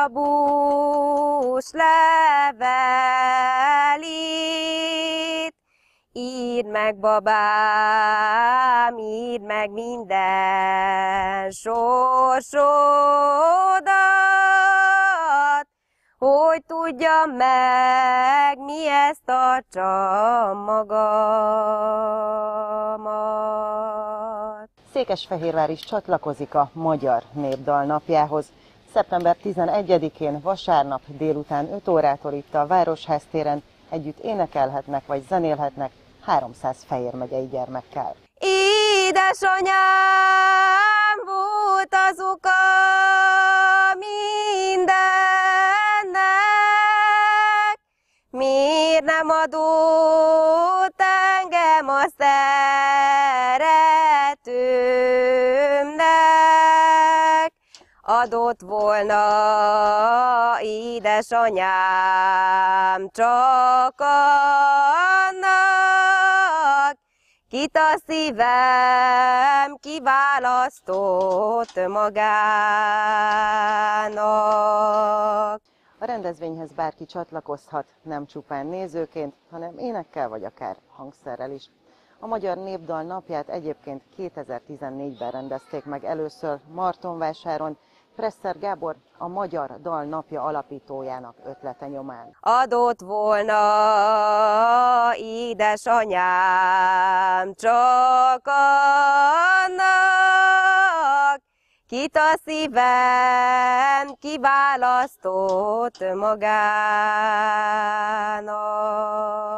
a bús levelét. Írd meg, babám, írd meg minden sorsodat, hogy tudjam meg, mihez tartsam magamat. Székesfehérvár is csatlakozik a Magyar Népdal napjához. Szeptember 11-én vasárnap délután 5 órától itt a Városház téren együtt énekelhetnek vagy zenélhetnek 300 Fejér megyei gyermekkel. Édesanyám volt az oka mindennek, miért nem adott engem a szeretőmnek? Adott volna édesanyám csak annak, kit a szívem kiválasztott magának. A rendezvényhez bárki csatlakozhat, nem csupán nézőként, hanem énekkel vagy akár hangszerrel is. A Magyar Népdal napját egyébként 2014-ben rendezték meg először Martonvásáron, Presser Gábor a Magyar Dal napja alapítójának ötlete nyomán. Adott volna édesanyám csak annak, kit a szívem kiválasztott magának.